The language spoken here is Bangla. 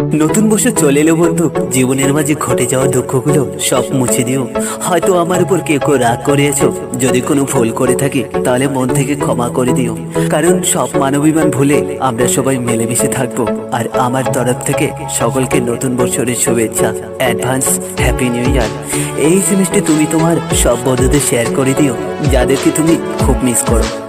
নতুন বছর চলে এলো বন্ধু, জীবনের মাঝে ঘটে যাওয়া দুঃখগুলো সব মুছে দিও। হয়তো আমার উপর কেউ কেউ রাগ করেছো, যদি কোনো ভুল করে থাকি তাহলে মন থেকে ক্ষমা করে দিও। কারণ সব মানবিমান ভুলে আমরা সবাই মিলেমিশে থাকবো। আর আমার তরফ থেকে সকলকে নতুন বছরের শুভেচ্ছা, অ্যাডভান্স হ্যাপি নিউ ইয়ার। এই জিনিসটি তুমি তোমার সব বন্ধুদের শেয়ার করে দিও যাদেরকে তুমি খুব মিস করো।